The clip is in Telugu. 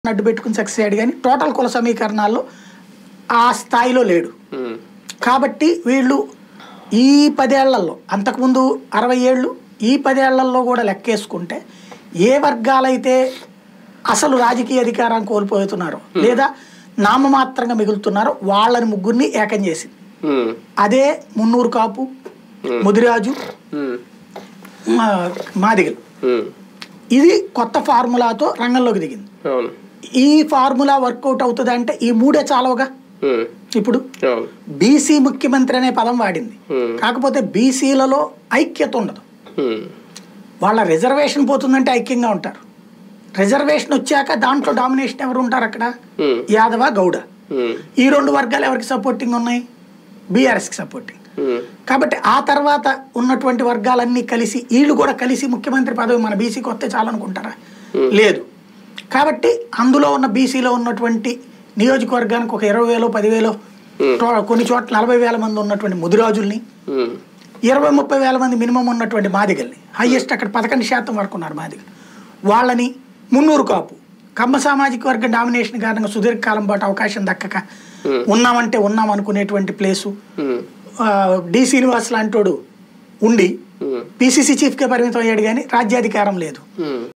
అడ్డు పెట్టుకుని సక్సెస్ అయ్యాడు కానీ టోటల్ కుల సమీకరణాల్లో ఆ స్థాయిలో లేడు. కాబట్టి వీళ్ళు ఈ 10 ఏళ్లలో అంతకుముందు 60 ఏళ్ళు ఈ 10 ఏళ్లలో కూడా లెక్కేసుకుంటే ఏ వర్గాలైతే అసలు రాజకీయ అధికారాన్ని కోల్పోతున్నారో లేదా నామమాత్రంగా మిగులుతున్నారో వాళ్ళని ముగ్గురిని ఏకం చేసింది. అదే మున్నూరు కాపు, ముదిరాజు, మాదిగలు. ఇది కొత్త ఫార్ములాతో రంగంలోకి దిగింది. ఈ ఫార్ములా వర్కౌట్ అవుతుంది అంటే ఈ మూడే చాలవుగా. ఇప్పుడు బీసీ ముఖ్యమంత్రి అనే పదం వాడింది, కాకపోతే బీసీలలో ఐక్యత ఉండదు. వాళ్ళ రిజర్వేషన్ పోతుందంటే ఐక్యంగా ఉంటారు. రిజర్వేషన్ వచ్చాక దాంట్లో డామినేషన్ ఎవరు ఉంటారు అక్కడ? యాదవ, గౌడ. ఈ రెండు వర్గాలు ఎవరికి సపోర్టింగ్ ఉన్నాయి? బీఆర్ఎస్కి సపోర్టింగ్. కాబట్టి ఆ తర్వాత ఉన్నటువంటి వర్గాలన్నీ కలిసి వీళ్ళు కూడా కలిసి ముఖ్యమంత్రి పదవి మన బీసీకి వస్తే చాలనుకుంటారా? లేదు. కాబట్టి అందులో ఉన్న బీసీలో ఉన్నటువంటి నియోజకవర్గానికి ఒక 20,000 10,000 కొన్ని చోట్ల 40,000 మంది ఉన్నటువంటి ముదిరాజుల్ని, 20-30 వేల మంది మినిమం ఉన్నటువంటి మాదిగల్ని, హైయెస్ట్ అక్కడ 11% వరకు ఉన్నారు మాదిగలు, వాళ్ళని, మున్నూరు కాపు కమ్మ సామాజిక వర్గ డామినేషన్ కారణంగా సుదీర్ఘకాలం పాటు అవకాశం దక్కక ఉన్నామంటే ఉన్నాం అనుకునేటువంటి ప్లేసు డి శ్రీనివాస్ లాంటోడు ఉండి పిసిసి చీఫ్కే పరిమితం అయ్యాడు కానీ రాజ్యాధికారం లేదు.